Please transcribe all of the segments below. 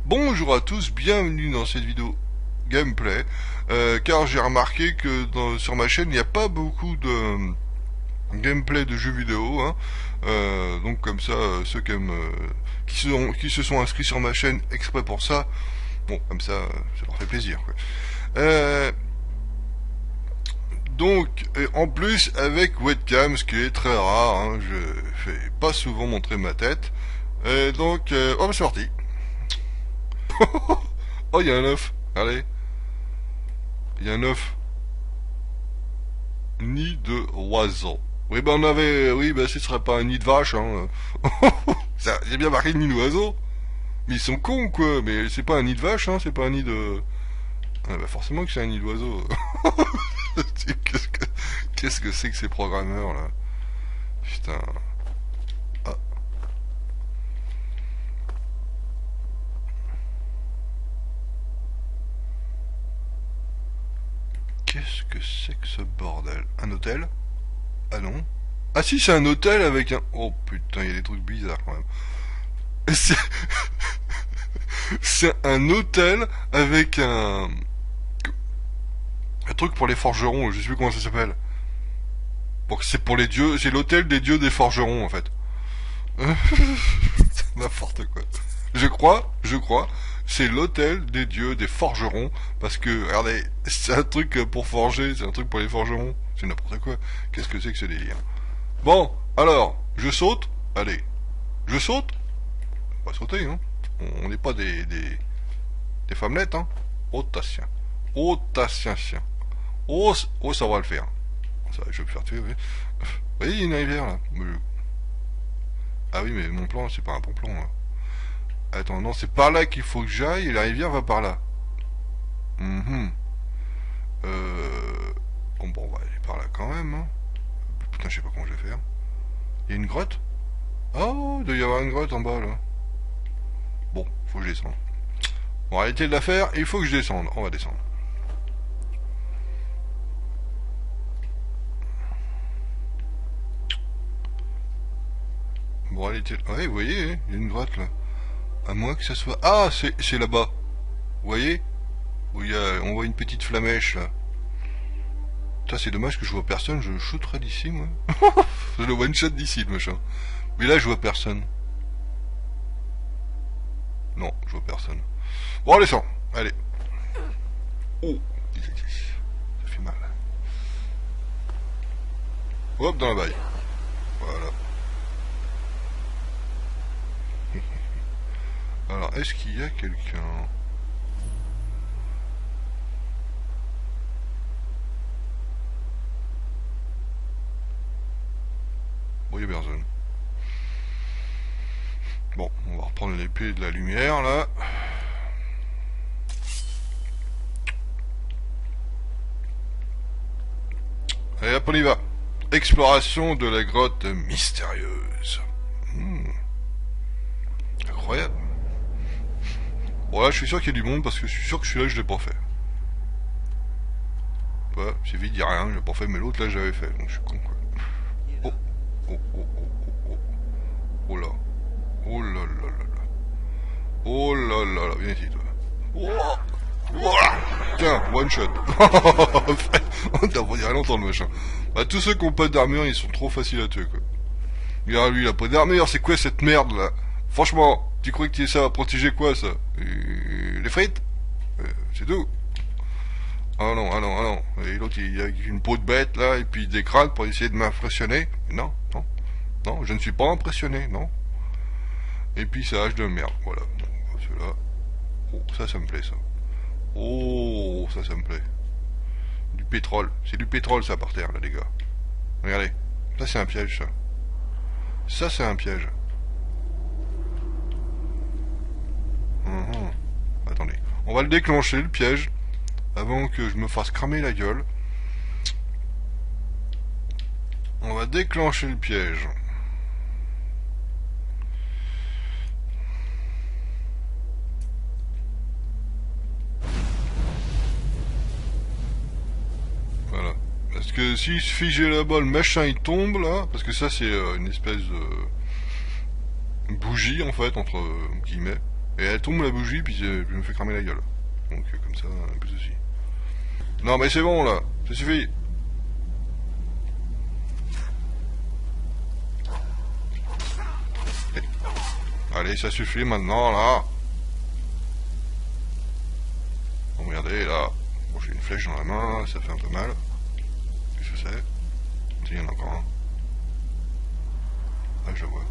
Bonjour à tous, bienvenue dans cette vidéo gameplay, car j'ai remarqué que sur ma chaîne il n'y a pas beaucoup de gameplay de jeux vidéo, hein. Donc comme ça, ceux qui aiment, qui se sont inscrits sur ma chaîne exprès pour ça, bon comme ça, ça leur fait plaisir, quoi. Donc, en plus avec webcam, ce qui est très rare, hein, je fais pas souvent montrer ma tête, donc, oh bah c'est parti. Oh, il y a un œuf. Allez. Il y a un œuf. Nid de oiseau. Oui, ben on avait... Oui, ben ce serait pas un nid de vache, hein. J'ai bien marqué nid d'oiseau. Mais ils sont cons, quoi. Mais c'est pas un nid de vache, hein. C'est pas un nid de... Ah, bah forcément que c'est un nid d'oiseau. Qu'est-ce que c'est que ces programmeurs, là? Putain. Ah. Qu'est-ce que c'est que ce bordel? Un hôtel? Ah non. Ah si, c'est un hôtel avec un... Oh putain, il y a des trucs bizarres quand même. C'est c'est un hôtel avec un truc pour les forgerons, je sais plus comment ça s'appelle. Bon, c'est pour les dieux, c'est l'hôtel des dieux des forgerons en fait. C'est n'importe quoi. Je crois, c'est l'hôtel des dieux des forgerons, parce que, regardez, c'est un truc pour forger, c'est un truc pour les forgerons, c'est n'importe quoi. Qu'est-ce que c'est que ce délire? Bon, alors, je saute, allez, je saute, on va sauter, hein. On n'est pas des femmelettes, hein. Oh, tassien. Oh, tassien, chien. Oh, oh, ça va le faire. Ça, je vais me faire tuer, oui. Vous voyez, il y a une rivière, là. Ah oui, mais mon plan, c'est pas un bon plan, là. Attends, non, c'est par là qu'il faut que j'aille, et la rivière va par là. Mhm. Bon, on va aller par là quand même, hein. Putain, je sais pas comment je vais faire. Il y a une grotte? Oh, il doit y avoir une grotte en bas, là. Bon, faut que je descende. Bon, arrêtez de la faire, il faut que je descende. On va descendre. Bon, arrêtez... Ouais, vous voyez, hein, il y a une grotte, là. À moins que ça soit... Ah, c'est là-bas. Vous voyez? Où il y a... On voit une petite flamèche, là. Putain, c'est dommage que je vois personne, je shooterai d'ici, moi. Je le one-shot d'ici, le machin. Mais là, je vois personne. Non, je vois personne. Bon, allez, descend. Allez. Oh, ça fait mal. Hop, dans la baille. Voilà. Alors, est-ce qu'il y a quelqu'un? Bon, il y a personne. Bon, on va reprendre l'épée de la lumière, là. Allez, hop, on y va. Exploration de la grotte mystérieuse. Incroyable. Bon, là, je suis sûr qu'il y a du monde, parce que je suis sûr que celui-là, je l'ai pas fait. Ouais, c'est vite, il y a rien, je l'ai pas fait, mais l'autre, là, j'avais fait, donc je suis con, quoi. Oh, oh, oh, oh, oh, oh. Oh là. Oh là là là là. Oh là là là, viens ici, toi. Oh, oh. Tiens, one shot. On t'a pas dit rien longtemps, le machin. Bah, tous ceux qui ont pas d'armure, ils sont trop faciles à tuer, quoi. Regarde, lui, il a pas d'armure, c'est quoi cette merde, là? Franchement, tu crois que ça va protéger quoi, ça? Les frites? C'est tout. Ah non, ah non, ah non. Et l'autre, il a une peau de bête, là, et puis il décrade pour essayer de m'impressionner. Non, non, non, je ne suis pas impressionné, non. Et puis ça hache de merde, voilà. Bon, celui-là. Oh, ça me plaît, ça. Oh, ça me plaît. Du pétrole. C'est du pétrole, ça, par terre, là, les gars. Regardez. Ça, c'est un piège, ça. Ça, c'est un piège. Attendez. On va le déclencher, le piège, avant que je me fasse cramer la gueule. On va déclencher le piège. Voilà. Parce que si je fige là-bas, le machin il tombe là, parce que ça c'est une espèce de bougie en fait, entre guillemets. Et elle tombe la bougie, puis je me fais cramer la gueule. Donc comme ça, pas de soucis. Non mais c'est bon là, ça suffit. Allez, ça suffit maintenant là. Bon, regardez là. Bon, j'ai une flèche dans la main, ça fait un peu mal. Qu'est-ce que c'est? Il y en a encore un. Ah, je le vois.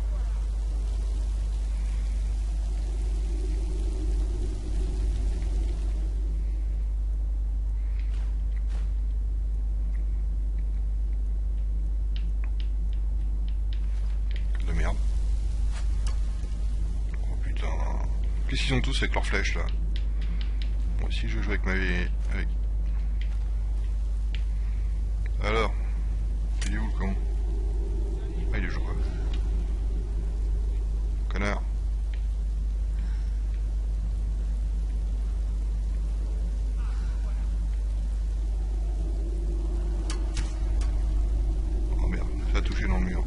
De merde. Oh putain. Qu'est-ce qu'ils ont tous avec leurs flèches là? Moi aussi je joue avec ma vie. Avec... Alors, il est où le con? Ah, il est joué quoi? Connard. Oh merde, ça a touché dans le mur.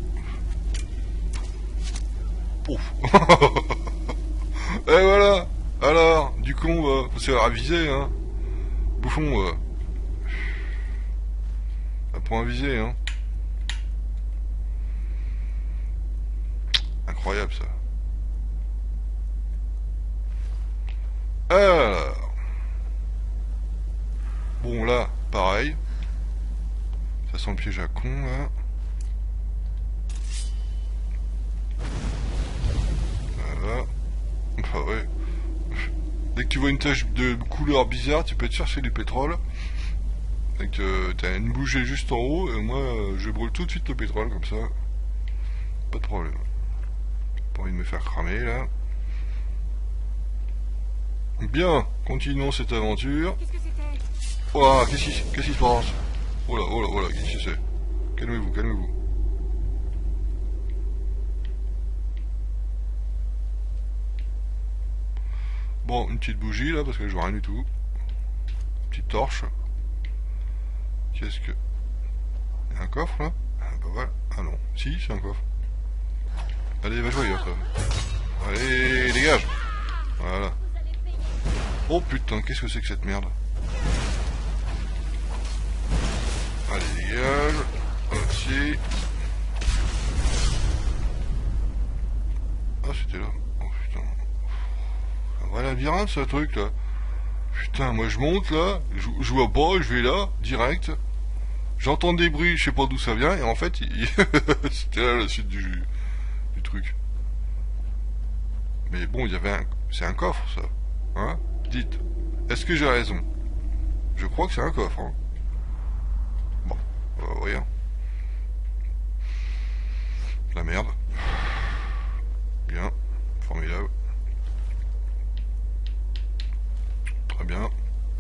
Pouf. Et voilà. Alors, du con, faut se faire aviser, hein. Bouffon, apprends à viser, hein. Incroyable, ça. Alors. Bon, là, pareil. Ça sent le piège à con, là. Voilà. Bah ouais. Dès que tu vois une tache de couleur bizarre, tu peux te chercher du pétrole. Et que t'as une bougie juste en haut, et moi je brûle tout de suite le pétrole comme ça. Pas de problème. Pas envie de me faire cramer là. Bien, continuons cette aventure. Oh, qu'est-ce qui se passe? Oh là, qu'est-ce que c'est? Calmez-vous, calmez-vous. Bon, une petite bougie là, parce que je vois rien du tout. Petite torche. Qu'est-ce que... Il y a un coffre là? Ah bah voilà. Ah non. Si, c'est un coffre. Allez, va jouer ailleurs toi. Allez, dégage. Voilà. Oh putain, qu'est-ce que c'est que cette merde? Allez, dégage. Aussi. Ah, c'était là. Oh putain. Un vrai labyrinthe ce truc là. Putain, moi je monte là, je vois pas, je vais là, direct. J'entends des bruits, je sais pas d'où ça vient, et en fait, c'était là la suite du truc. Mais bon, il y avait un... C'est un coffre, ça. Hein? Dites. Est-ce que j'ai raison? Je crois que c'est un coffre, hein. Bon, rien. La merde. Bien. Formidable. Très bien.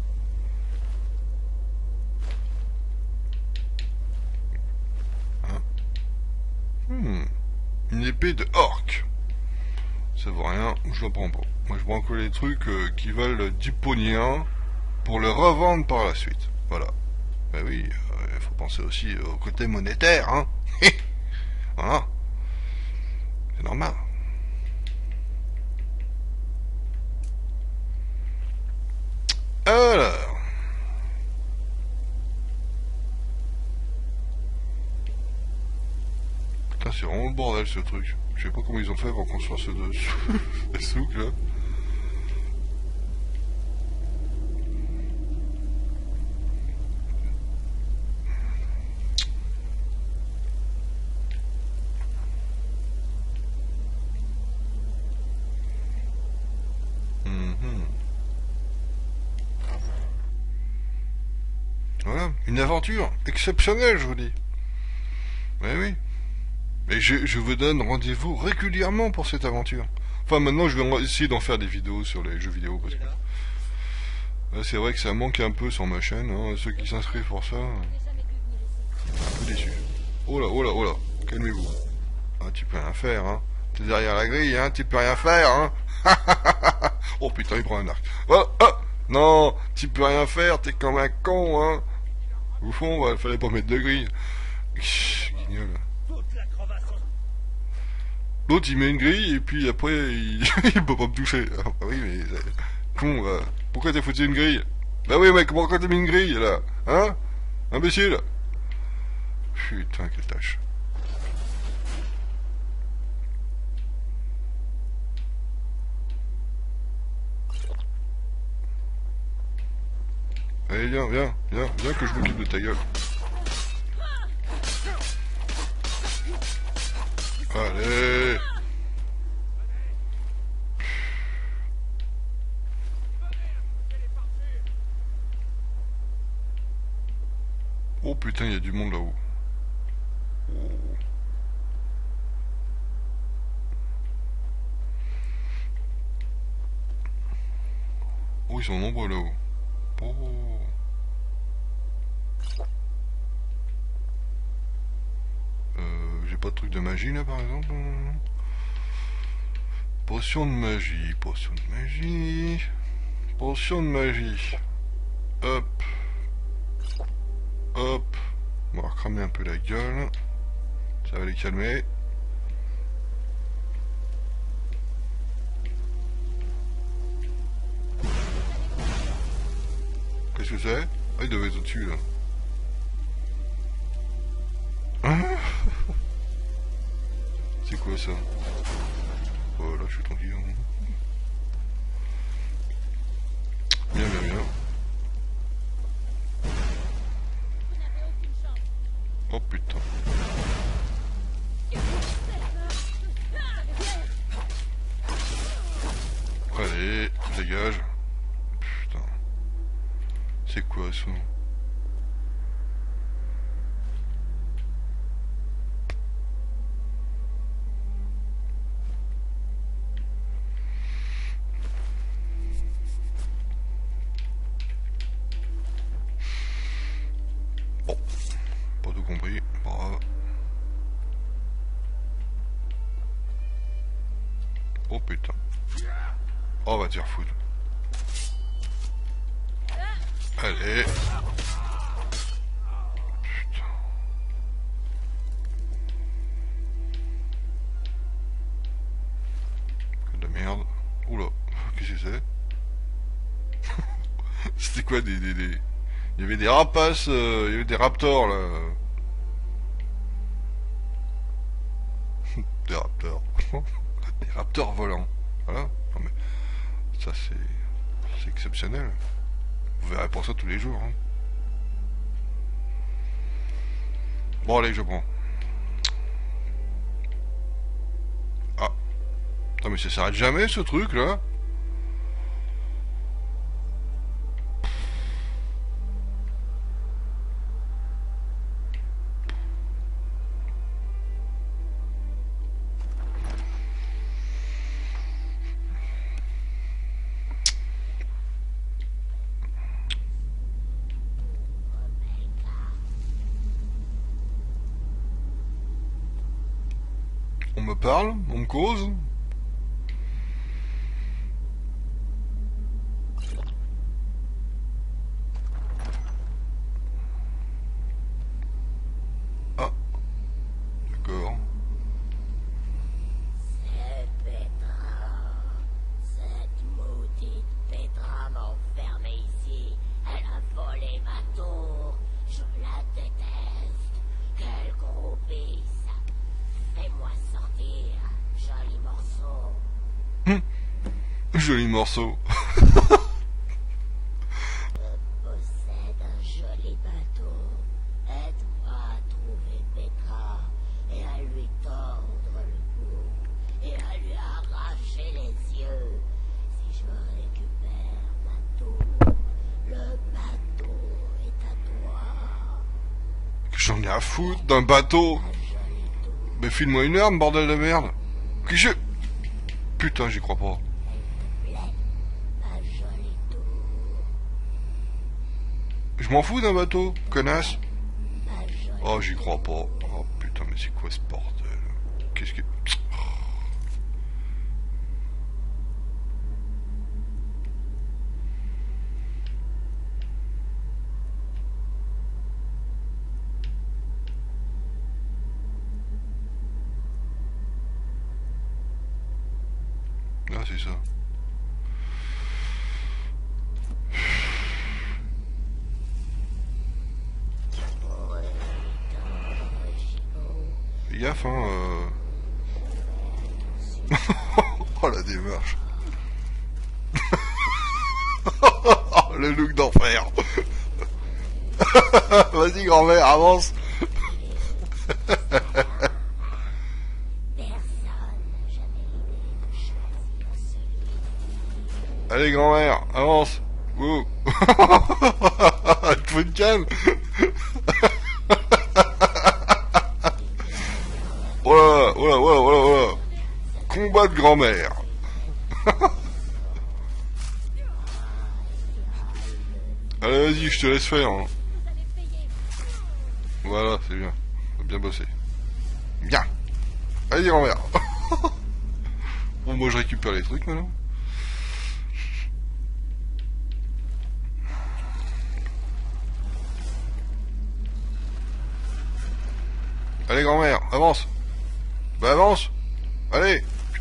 Une épée de orc. Ça vaut rien, je la prends pas. Moi je prends que les trucs qui valent 10 pognon pour le revendre par la suite. Voilà. Ben oui, il faut penser aussi au côté monétaire, hein. Voilà. C'est normal. Alors. Putain, c'est vraiment le bordel ce truc. Je sais pas comment ils ont fait pour construire ce souk là. Voilà, une aventure exceptionnelle, je vous dis. Mais oui. Et je vous donne rendez-vous régulièrement pour cette aventure. Enfin, maintenant, je vais essayer d'en faire des vidéos sur les jeux vidéo, parce que c'est vrai que ça manque un peu sur ma chaîne, hein. Ceux qui s'inscrivent pour ça, un peu déçus. Oh là, calmez-vous. Ah, tu peux rien faire, hein. T'es derrière la grille, hein, tu peux rien faire, hein. Oh putain, il prend un arc. Oh, oh, non, tu peux rien faire, t'es comme un con, hein. Au fond, fallait pas mettre de grille. Guignol. L'autre il met une grille et puis après il peut pas me toucher. Ah oui mais con pourquoi t'as foutu une grille? Bah oui mec, pourquoi t'as mis une grille là? Hein? Imbécile. Putain quelle tâche. Allez viens que je m'occupe de ta gueule. Allez. Oh putain, il y a du monde là-haut. Oh. Oh, ils sont nombreux là-haut. Oh. J'ai pas de truc de magie là par exemple. Potion de magie, potion de magie. Potion de magie. Hop. Hop. On va recramer un peu la gueule. Ça va les calmer. Qu'est-ce que c'est? Ah, il devait être au-dessus là. Hein? C'est quoi ça? Oh là, je suis tranquille. Bien. Oh putain. Allez, dégage. Putain. C'est quoi ça? Bon, pas tout compris, pas grave. Oh putain. Oh, va te faire foutre. Allez. Putain. Que de merde. Oula, qu'est-ce que c'est? C'était quoi des... Il y avait des rapaces, il y avait des raptors là. Des raptors. Des raptors volants. Voilà. Non mais ça c'est exceptionnel. Vous verrez pour ça tous les jours. Hein. Bon allez, je prends. Ah. Non mais ça s'arrête jamais ce truc là. On me parle, on me cause. Ah, d'accord. C'est Petra. Cette maudite Petra m'a enfermé ici. Elle a volé ma tour. Je la déteste. Quelle groupie. Fais-moi sortir. Joli morceau. Joli morceau. Je possède un joli bateau. Aide-moi à trouver Petra et à lui tordre le cou et à lui arracher les yeux. Si je récupère ma tour, le bateau est à toi. J'en ai à foutre d'un bateau. Mais file-moi une arme, bordel de merde. Qui je... Putain, j'y crois pas. Je m'en fous d'un bateau, connasse. Oh, j'y crois pas. Oh putain, mais c'est quoi ce bordel? Qu'est-ce que... c'est ça. Fais gaffe, hein. Oh la démarche. Le look d'enfer. Vas-y grand-mère, avance. Allez grand-mère, avance. Ouh. Tu faut une canne. Oh là, oh là, oh là, oh là, oh là. Combat de grand-mère. Allez vas-y, je te laisse faire. Hein. Voilà, c'est bien. Faut bien bosser. Bien. Allez grand-mère. Bon, moi je récupère les trucs maintenant. Allez grand-mère, avance. Bah avance. Allez.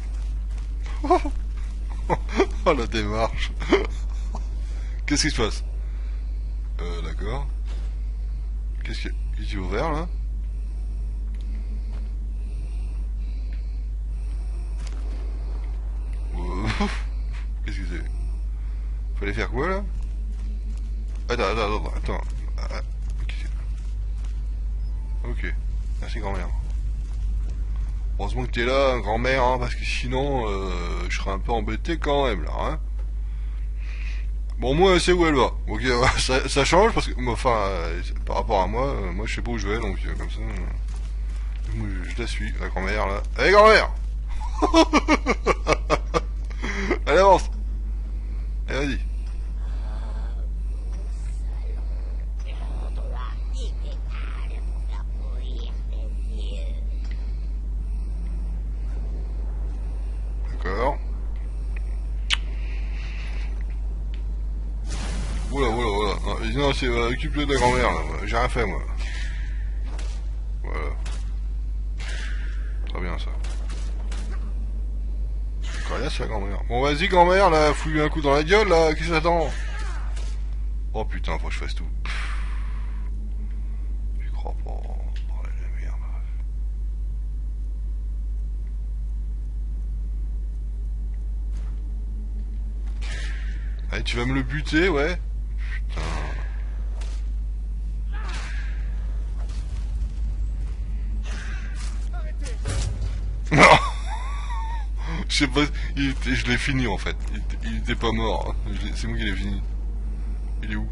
Oh la démarche. Qu'est-ce qui se passe? D'accord. Qu'est-ce qui est ouvert là? Qu'est-ce que c'est? Fallait faire quoi là? Attends. Ah, ok. Merci grand-mère. Heureusement que t'es là, grand-mère, hein, parce que sinon, je serais un peu embêté quand même là, hein. Bon, moi, elle sait où elle va. Ok, ça change parce que, enfin, par rapport à moi, moi, je sais pas où je vais, donc comme ça, je la suis, la grand-mère là. Allez, grand-mère. Allez, avance. Allez, vas-y. D'accord. Oula. Non, c'est occupe-le de la grand-mère là. J'ai rien fait moi. Voilà. Très bien ça. Coriace la grand-mère. Bon vas-y grand-mère là, fous-lui un coup dans la gueule là, qu'est-ce que t'attends? Oh putain, faut que je fasse tout. J'y crois pas. Oh la merde. Allez, tu vas me le buter, ouais. Putain. Non. Je sais pas, je l'ai fini en fait. Il était pas mort. C'est moi qui l'ai fini. Il est où?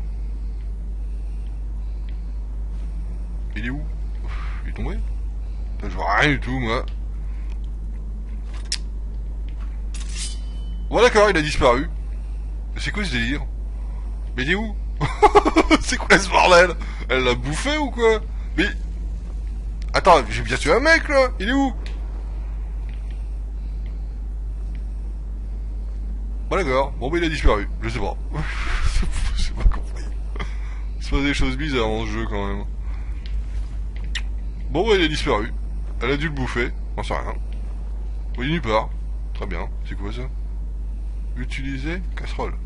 Il est où? Il est tombé? Je vois rien du tout moi. Bon d'accord, il a disparu. C'est quoi ce délire? Mais il est où? C'est quoi ce bordel? Elle l'a bouffé ou quoi? Mais... Attends, j'ai bien tué un mec là. Il est où? Bon d'accord, bon bah il a disparu, je sais pas. J'ai pas compris. Il se passe des choses bizarres dans ce jeu quand même. Bon bah il a disparu. Elle a dû le bouffer, j'en sais rien. Bon, il est nulle part. Très bien, c'est quoi ça? Utiliser casserole.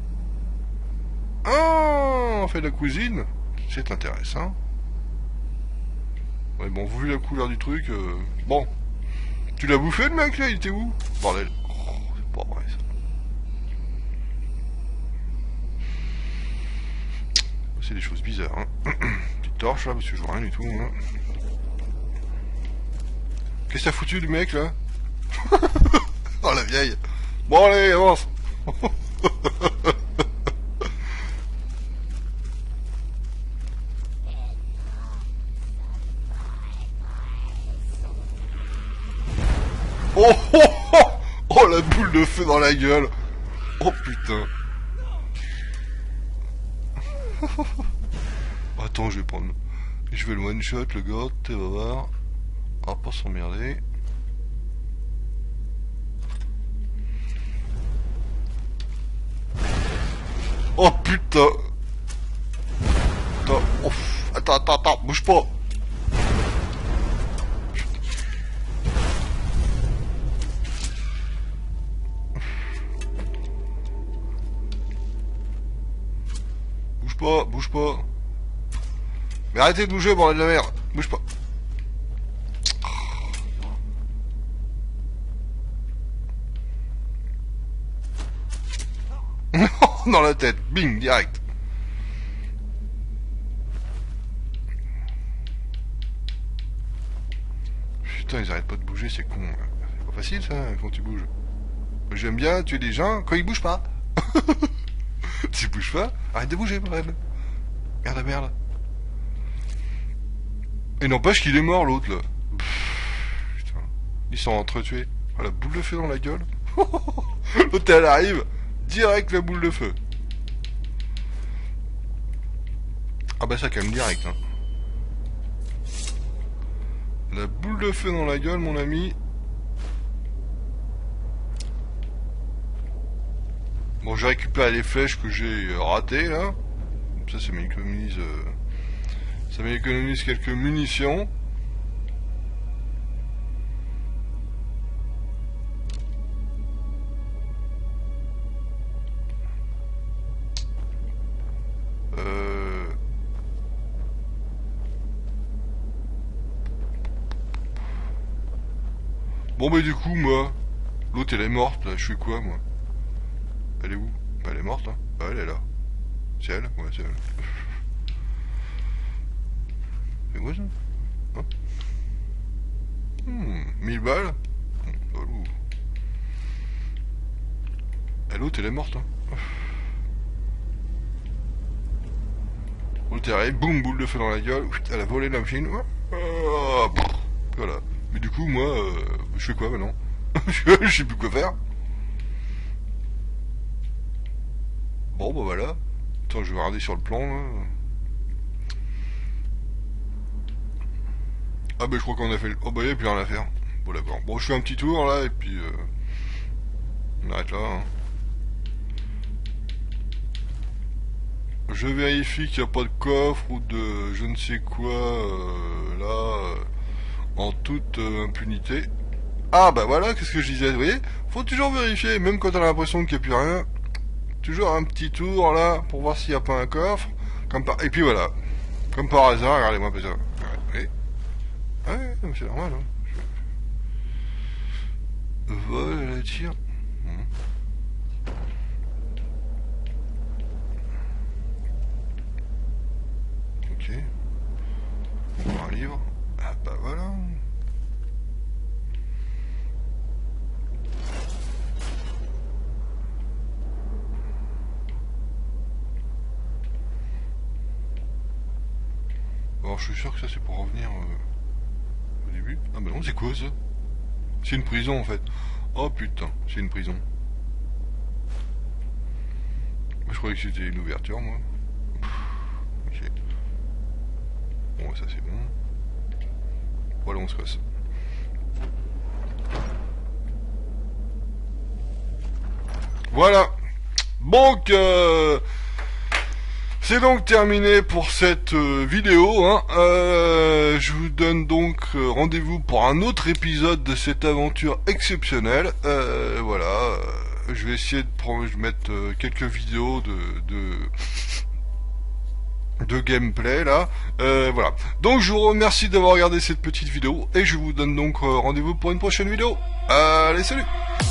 Ah, on fait de la cuisine. C'est intéressant. Ouais bon, vu la couleur du truc, bon. Tu l'as bouffé le mec là, il était où? Bordel. Oh, c'est pas vrai ça. C'est des choses bizarres, hein. Petite torche là, parce que je vois rien du tout, hein. Qu'est-ce que t'as foutu du mec là? Oh la vieille. Bon allez, avance. Oh la boule de feu dans la gueule. Oh putain. Attends, je vais prendre... Je vais le one shot, le gars, tu vas voir. On va pas s'emmerder. Oh putain. Attends, bouge pas. pas, bouge pas. Mais arrêtez de bouger, bordel de la merde. Bouge pas. Dans la tête, bing, direct. Putain, ils arrêtent pas de bouger, c'est con. C'est pas facile ça, quand tu bouges. J'aime bien tuer des gens quand ils bougent pas. Tu bouges pas, arrête de bouger, bordel. Merde, merde. Et n'empêche qu'il est mort, l'autre, là. Putain. Ils sont entretués. Oh, la boule de feu dans la gueule. L'autre, elle arrive. Direct la boule de feu. Ah bah ça calme direct, hein. La boule de feu dans la gueule, mon ami. Bon, j'ai récupéré les flèches que j'ai ratées, là. Ça m'économise... ça m'économise quelques munitions. Bon bah du coup moi, l'autre elle est morte là, je fais quoi moi? Elle est où? Bah, elle est morte hein. Bah elle est là. C'est elle? Ouais c'est elle. C'est quoi ça? Hein? 1000 balles? Et l'autre elle est morte hein. L'autre elle arrive, boum, boule de feu dans la gueule, elle a volé la machine. Voilà. Mais du coup, moi, je fais quoi maintenant? Je sais plus quoi faire. Bon, bah voilà. Attends, je vais regarder sur le plan, là. Ah, bah je crois qu'on a fait le... Oh, bah y'a plus rien à faire. Bon, d'accord. Bon, je fais un petit tour, là, et puis... on arrête là, hein. Je vérifie qu'il n'y a pas de coffre ou de je ne sais quoi, là... en toute impunité. Ah bah voilà, qu'est-ce que je disais, vous voyez, faut toujours vérifier, même quand on a l'impression qu'il n'y a plus rien, toujours un petit tour là, pour voir s'il n'y a pas un coffre, et puis voilà, comme par hasard, regardez-moi ça. Ouais, c'est normal, hein. Voilà la tire. Ok. On va un livre. Ah bah voilà. Alors je suis sûr que ça c'est pour revenir au début. Ah bah non, c'est quoi ça? C'est une prison en fait. Oh putain, c'est une prison. Je croyais que c'était une ouverture moi. Ok. Bon ça c'est bon. Voilà, on se casse. Voilà. Donc, c'est donc terminé pour cette vidéo. Hein. Je vous donne donc rendez-vous pour un autre épisode de cette aventure exceptionnelle. Voilà. Je vais essayer de mettre quelques vidéos de gameplay là, voilà. Donc je vous remercie d'avoir regardé cette petite vidéo et je vous donne donc rendez-vous pour une prochaine vidéo. Allez, salut!